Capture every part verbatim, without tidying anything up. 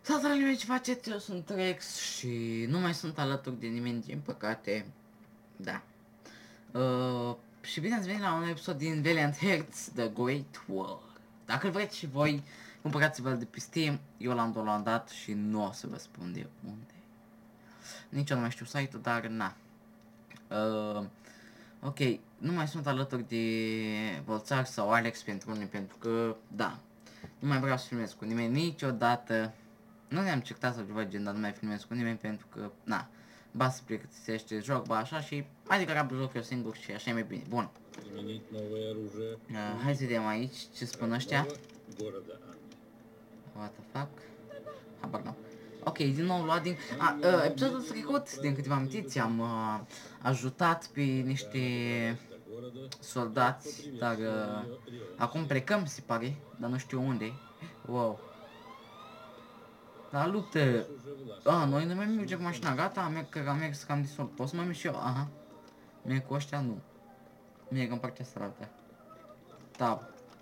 Salutare lumea, ce faceți? Eu sunt Rex și nu mai sunt alături de nimeni, din păcate. Da. Uh, și bine ați venit la un episod din Valiant Hearts The Great War. Dacă vreți și voi, cumpărați-vă de pe Steam. Eu l-am downloadat și nu o să vă spun de unde. Nici eu nu mai știu site-ul, dar na. Uh, ok, nu mai sunt alături de Volțar sau Alex pentru unii, pentru că, da, nu mai vreau să filmez cu nimeni niciodată. Nu ne-am certat sau ceva gen, dar nu mai filmez cu nimeni pentru că, na, ba se plictisește joc, ba așa și mai degrabă joc eu singur și așa e mai bine. Bun. Uh, hai să vedem aici ce spun ăștia. What the fuck? Habar n-am. Ok, din nou luat din... A, uh, episodul trecut, din câteva amintiți, am uh, ajutat pe niște soldați, dar uh, acum plecăm, se pare, dar nu știu unde. Wow. La luptă! A, noi nu mai mergem cu mașina, gata, merg, că am mers cam destul. Pot să mai merg și eu? Aha. Merg cu ăștia, nu. Merg în partea asta altă. Tab.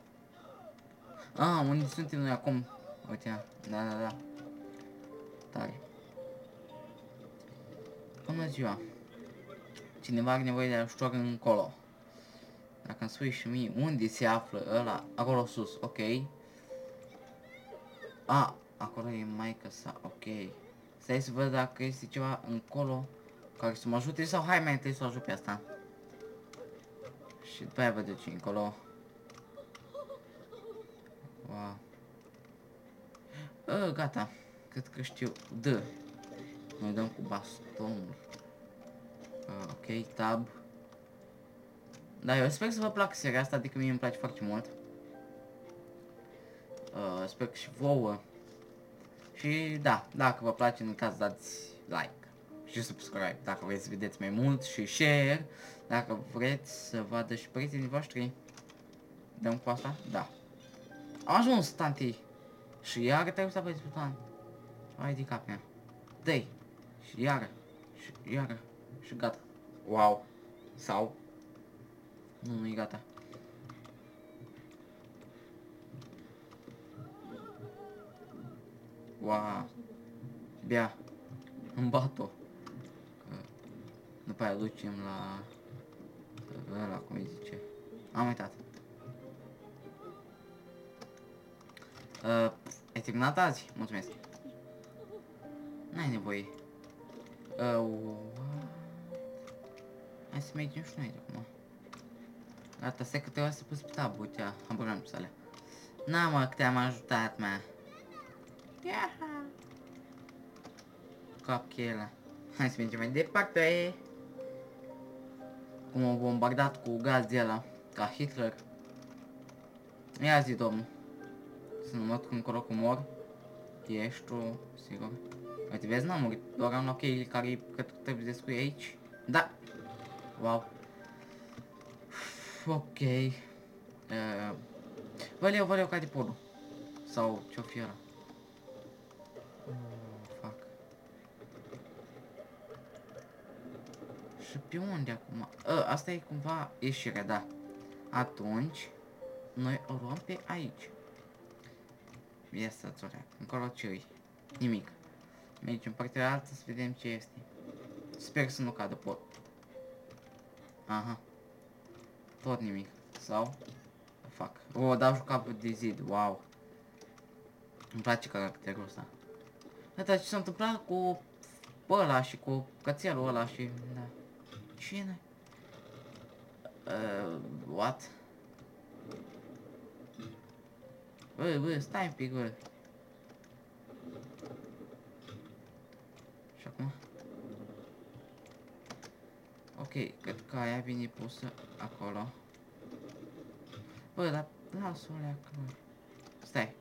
A, unde suntem noi acum? Uite, da, da, da. Tare. Bună ziua. Cineva are nevoie de ajutor încolo. Dacă îmi spui și mie unde se află ăla, acolo sus, ok. A, acolo e maică sa, ok. Stai să văd dacă este ceva încolo care să mă ajute sau hai mai întâi să o ajut pe asta. Și după aia văd eu ce încolo. Wow. A, gata. Cred că știu. D. Noi dăm cu bastonul. A, ok, tab. Da, eu sper să vă placă seria asta, adică mie îmi place foarte mult. Uh, sper că și vouă. Și da, dacă vă place, în caz dați like și subscribe dacă vreți să vedeți mai mult și share dacă vreți să vadă și prietenii voștri. Dăm cu asta? Da. Am ajuns, tanti. Și iară trebuie să apăsi buton. Hai de cap mea. Dă-i. Și iară. Și iară. Și gata. Wow. Sau. Nu, nu e gata. Wow. Bea. Îmi bat-o. După aia ducem la... ăla, cum îi zice. Am uitat. Uh, ai terminat azi? Mulțumesc. N-ai nevoie. Uh, hai să mergem și noi de acum. Gata, stai că trebuie să pus pe tab, uite, am pe alea. Na, mă, că te-am ajutat, mă. Iaha. Capchela. Hai să mergem mai departe. Cum am bombardat cu gaz de ăla, ca Hitler. Ia zi, domnul. Să nu mă duc încolo cu mor. Ești tu, sigur. Uite, vezi, n-am murit, doar am luat cheile care cred că trebuie să descui aici. Da. Wow. Ok. Uh, Văleu, văleu, ca de podul. Sau ce-o fi ăla. Oh, fuck. Și pe unde acum? Uh, asta e cumva ieșirea, da. Atunci, noi o luăm pe aici. Ia să-ți o leac. Încolo ce-i? Nimic. Mergem în partea altă să vedem ce este. Sper să nu cadă pot. Aha. Tot nimic. Sau? Fac. O, dau jucat de zid. Wow. Îmi place caracterul ăsta. Dar ce s-a întâmplat cu ăla și cu cățelul ăla și... Da. Cine? Uh, what? Bă, bă, stai un pic, bă. Și acum? Ok, cred că aia vine pusă acolo. Bă, dar las-o leacă, bă. Stai.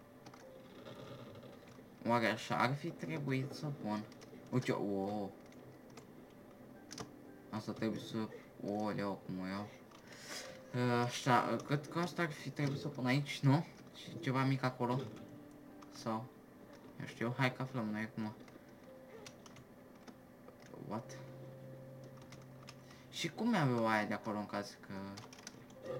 Oare așa ar fi trebuit să pun? Uite, o. Asta trebuie să... Oleu, cum o iau. Așa, cred că asta ar fi trebuit să pun aici, nu? Și ceva mic acolo. Sau... Eu știu, hai că aflăm noi acum. What? Și cum mi-au aia de acolo în caz că...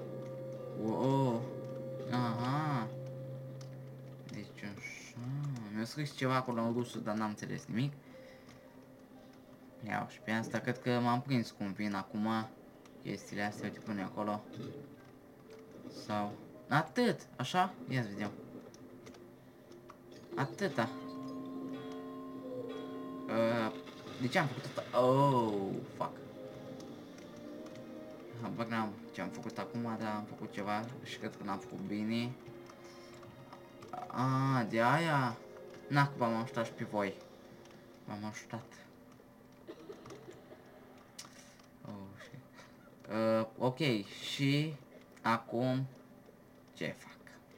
Wow. Aha. Deci așa... Mi-a scris ceva acolo în rusă, dar n-am înțeles nimic. Iau, și pe asta cred că m-am prins cum vin acum chestiile astea, uite pune acolo. Sau... Atât, așa? Ia să vedem. Atâta. Uh, de ce am făcut asta? Oh, fuck. Habar n-am ce am făcut acum, dar am făcut ceva și cred că n-am făcut bine. Ah, de aia? Na, că v-am ajutat și pe voi. V-am ajutat. Oh, shit. Uh, ok, și acum ce fac?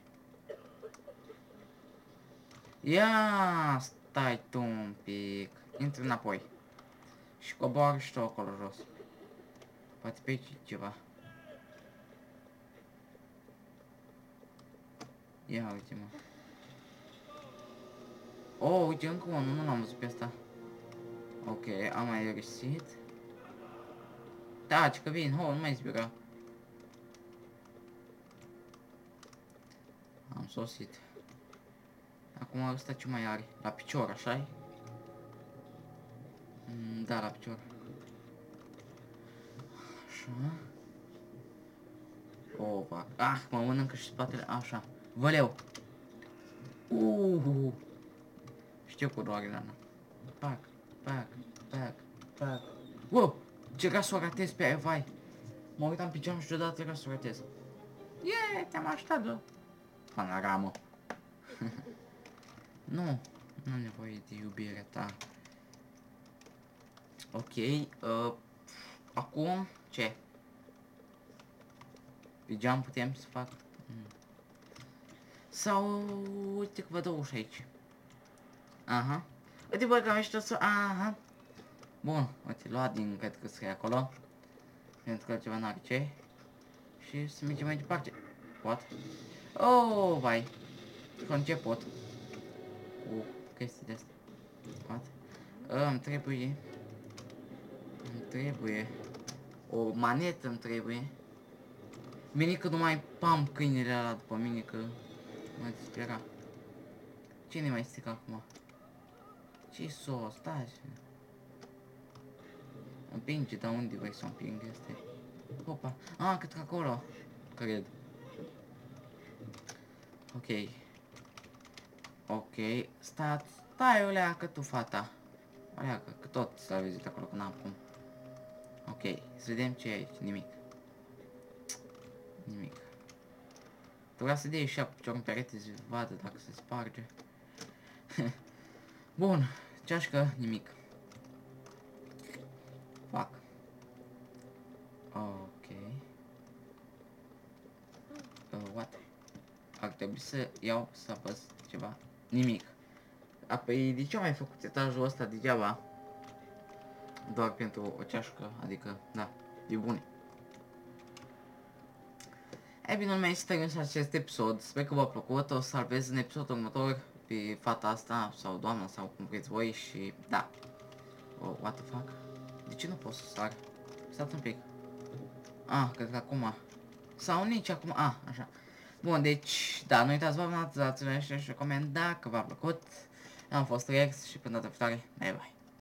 Ia, stai tu un pic. Intru înapoi. Și coboară și tu acolo jos. Poate pe aici ceva. Ia uite-mă. Oh, uite încă unul, nu l-am văzut pe asta. Ok, am mai resit. Taci că vin, ho, nu mai zbira. Am sosit. Acum ăsta ce mai are? La picior, așa-i? Mm, da, la picior. Așa. Oh, va. Ah, mă mănâncă și spatele, așa. Văleu. Uhu. Știu cu doare, Lana. Pac, pac, pac, pac. Wow! Ce ca să o ratez pe aia, vai. Mă uitam pe geam și deodată ca să o ratez. Yeah, te-am ajutat, bă. Panoramă. Nu, nu am nevoie de iubirea ta. Ok, uh, acum ce? Pe geam putem să fac? Mm. Sau, uite că vă dau ușa aici. Aha. Uite bă că am ieșit să... Aha. Bun, uite, luat din, cred că scrie acolo. Pentru că ceva n-are ce. Și să mergem mai departe. What? Oh, vai. Că început. Cu chestii de astea. What? Îmi trebuie... Îmi trebuie... O manetă îmi trebuie. Bine că nu mai pam câinele ăla după mine, că mă dispera. Cine mai strică acum? Ce sos? Stai. Împinge, dar unde vrei să împing? Este... Opa. Ah, cred că acolo. Cred. Ok. Ok. Stai, stai, oleacă tu, fata. Oleacă, că tot s-a vizit acolo, că n-am cum. Ok, să vedem ce e aici. Nimic. Nimic. Trebuia să dea și ea cu piciorul în perete să vadă dacă se sparge. Bun. Ceașcă, nimic. Fac. Ok. Uh, what? Ar trebui să iau, să apăs ceva. Nimic. Apoi, de ce am mai făcut etajul ăsta degeaba? Doar pentru o ceașcă, adică, da, e bune. E bine, urmează să termin acest episod. Sper că v-a plăcut. O să salvez în episodul următor pe fata asta, sau doamna, sau cum vreți voi și, da. Oh, what the fuck? De ce nu pot să sar? Stați un pic. Ah, cred că acum. Sau nici acum. Ah, așa. Bun, deci, da, nu uitați, vă abonați, dați-vă și un coment dacă v-a plăcut. Am fost Rex și până data viitoare, bye bye.